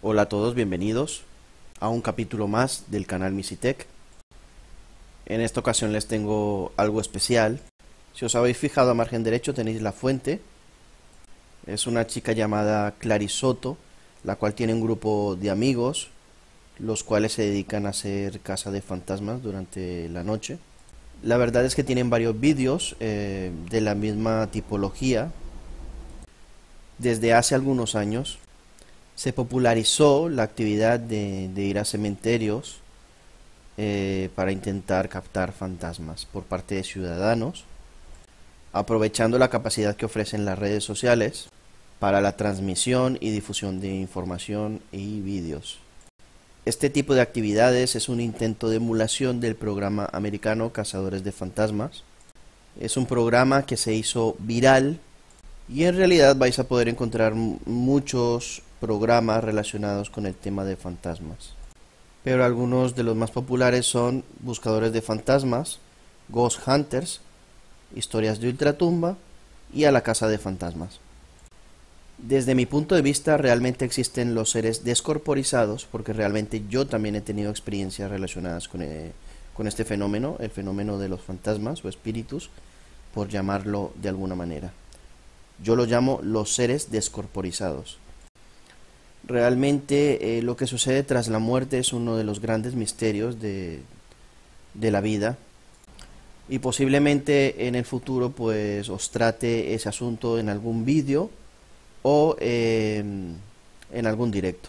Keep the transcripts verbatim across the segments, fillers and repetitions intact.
Hola a todos, bienvenidos a un capítulo más del canal Misitech. En esta ocasión les tengo algo especial. Si os habéis fijado a margen derecho tenéis la fuente. Es una chica llamada Clarisoto, la cual tiene un grupo de amigos, los cuales se dedican a hacer caza de fantasmas durante la noche. La verdad es que tienen varios vídeos eh, de la misma tipología. Desde hace algunos años se popularizó la actividad de, de ir a cementerios eh, para intentar captar fantasmas por parte de ciudadanos, aprovechando la capacidad que ofrecen las redes sociales para la transmisión y difusión de información y vídeos. Este tipo de actividades es un intento de emulación del programa americano Cazadores de Fantasmas. Es un programa que se hizo viral y en realidad vais a poder encontrar muchos programas relacionados con el tema de fantasmas. Pero algunos de los más populares son Buscadores de Fantasmas, Ghost Hunters, Historias de Ultratumba y A la Caza de Fantasmas. Desde mi punto de vista realmente existen los seres descorporizados, porque realmente yo también he tenido experiencias relacionadas con, eh, con este fenómeno, el fenómeno de los fantasmas o espíritus, por llamarlo de alguna manera. Yo lo llamo los seres descorporizados. Realmente eh, lo que sucede tras la muerte es uno de los grandes misterios de, de la vida, y posiblemente en el futuro pues os trate ese asunto en algún vídeo o eh, en algún directo.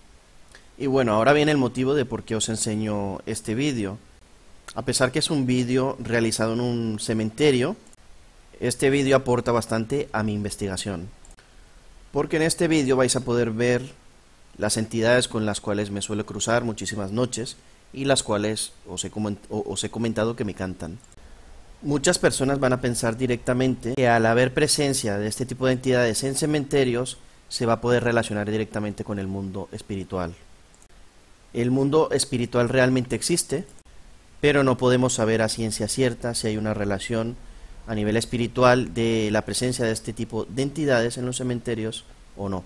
Y bueno, ahora viene el motivo de por qué os enseño este vídeo. A pesar que es un vídeo realizado en un cementerio, este vídeo aporta bastante a mi investigación, porque en este vídeo vais a poder ver las entidades con las cuales me suelo cruzar muchísimas noches y las cuales os he, os he comentado que me cantan. Muchas personas van a pensar directamente que al haber presencia de este tipo de entidades en cementerios se va a poder relacionar directamente con el mundo espiritual. El mundo espiritual realmente existe, pero no podemos saber a ciencia cierta si hay una relación a nivel espiritual de la presencia de este tipo de entidades en los cementerios o no.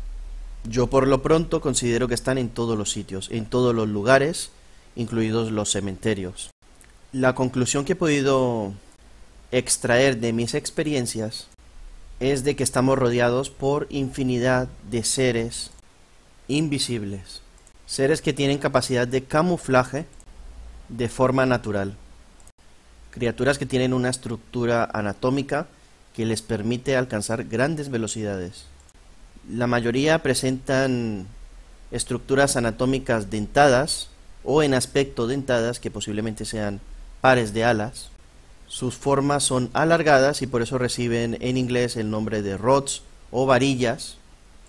Yo por lo pronto considero que están en todos los sitios, en todos los lugares, incluidos los cementerios. La conclusión que he podido extraer de mis experiencias es de que estamos rodeados por infinidad de seres invisibles, seres que tienen capacidad de camuflaje de forma natural, criaturas que tienen una estructura anatómica que les permite alcanzar grandes velocidades. La mayoría presentan estructuras anatómicas dentadas o en aspecto dentadas, que posiblemente sean pares de alas. Sus formas son alargadas y por eso reciben en inglés el nombre de rods o varillas.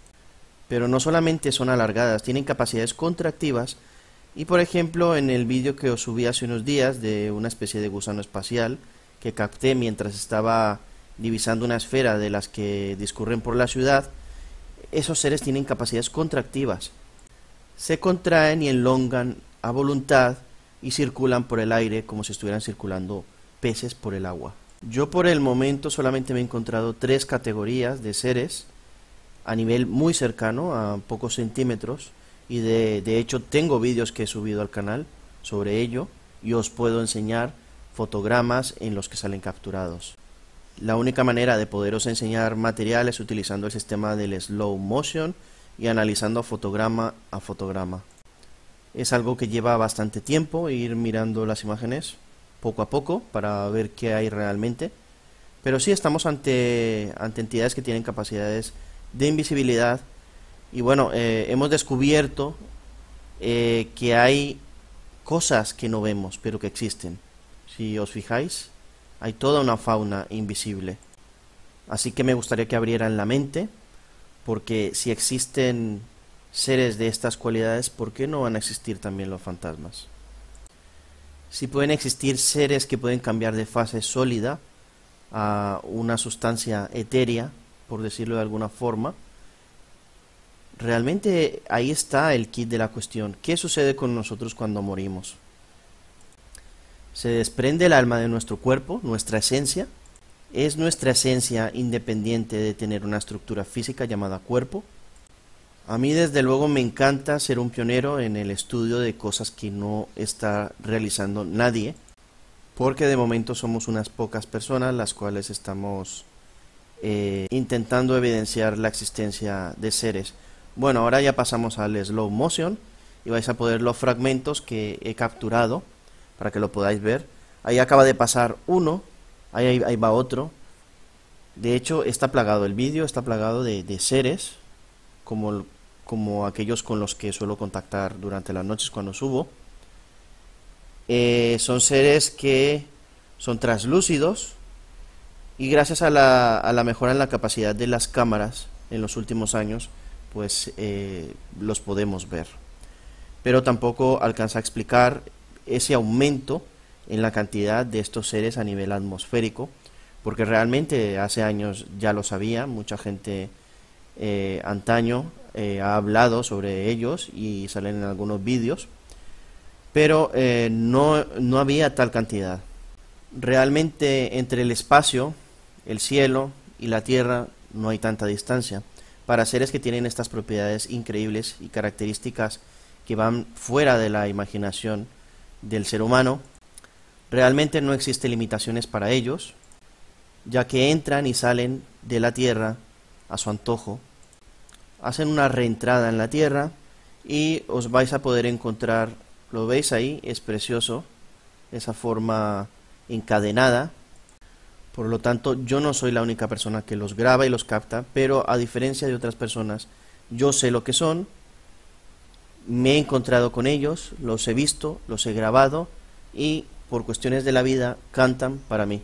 Pero no solamente son alargadas, tienen capacidades contractivas. Y por ejemplo, en el vídeo que os subí hace unos días de una especie de gusano espacial que capté mientras estaba divisando una esfera de las que discurren por la ciudad, esos seres tienen capacidades contractivas. Se contraen y elongan a voluntad y circulan por el aire como si estuvieran circulando peces por el agua. Yo por el momento solamente me he encontrado tres categorías de seres a nivel muy cercano, a pocos centímetros, y de, de hecho tengo vídeos que he subido al canal sobre ello y os puedo enseñar fotogramas en los que salen capturados. La única manera de poderos enseñar material es utilizando el sistema del slow motion y analizando fotograma a fotograma. Es algo que lleva bastante tiempo ir mirando las imágenes poco a poco para ver qué hay realmente, pero sí estamos ante, ante entidades que tienen capacidades de invisibilidad. Y bueno, eh, hemos descubierto eh, que hay cosas que no vemos, pero que existen. Si os fijáis, hay toda una fauna invisible. Así que me gustaría que abrieran la mente, porque si existen seres de estas cualidades, ¿por qué no van a existir también los fantasmas? Si pueden existir seres que pueden cambiar de fase sólida a una sustancia etérea, por decirlo de alguna forma, realmente ahí está el kit de la cuestión. ¿Qué sucede con nosotros cuando morimos? Se desprende el alma de nuestro cuerpo, nuestra esencia. ¿Es nuestra esencia independiente de tener una estructura física llamada cuerpo? A mí desde luego me encanta ser un pionero en el estudio de cosas que no está realizando nadie, porque de momento somos unas pocas personas las cuales estamos eh, intentando evidenciar la existencia de seres. Bueno, ahora ya pasamos al slow motion y vais a poder los fragmentos que he capturado para que lo podáis ver. Ahí acaba de pasar uno, ahí, ahí, ahí va otro. De hecho está plagado, el vídeo está plagado de, de seres como, como aquellos con los que suelo contactar durante las noches cuando subo. Eh, son seres que son translúcidos y gracias a la, a la mejora en la capacidad de las cámaras en los últimos años, pues eh, los podemos ver. Pero tampoco alcanza a explicar ese aumento en la cantidad de estos seres a nivel atmosférico, porque realmente hace años ya lo sabía, mucha gente eh, antaño eh, ha hablado sobre ellos y salen en algunos vídeos, pero eh, no, no había tal cantidad. Realmente entre el espacio, el cielo y la tierra no hay tanta distancia. Para seres que tienen estas propiedades increíbles y características que van fuera de la imaginación del ser humano, realmente no existen limitaciones para ellos, ya que entran y salen de la tierra a su antojo, hacen una reentrada en la tierra y os vais a poder encontrar. Lo veis ahí, es precioso, esa forma encadenada. Por lo tanto, yo no soy la única persona que los graba y los capta, pero a diferencia de otras personas, yo sé lo que son, me he encontrado con ellos, los he visto, los he grabado y por cuestiones de la vida cantan para mí.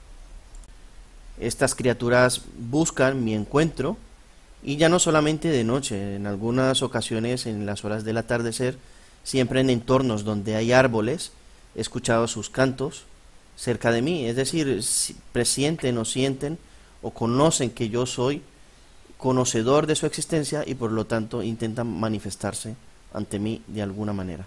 Estas criaturas buscan mi encuentro y ya no solamente de noche, en algunas ocasiones en las horas del atardecer, siempre en entornos donde hay árboles, he escuchado sus cantos cerca de mí, es decir, presienten o sienten o conocen que yo soy conocedor de su existencia y por lo tanto intentan manifestarse ante mí de alguna manera.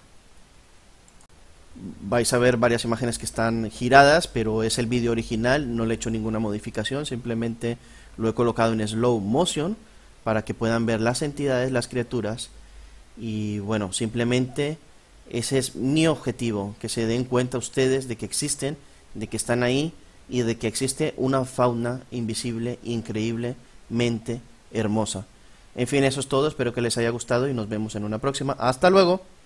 Vais a ver varias imágenes que están giradas, pero es el vídeo original, no le he hecho ninguna modificación, simplemente lo he colocado en slow motion para que puedan ver las entidades, las criaturas. Y bueno, simplemente ese es mi objetivo, que se den cuenta ustedes de que existen, de que están ahí y de que existe una fauna invisible, increíblemente hermosa. En fin, eso es todo, espero que les haya gustado y nos vemos en una próxima. ¡Hasta luego!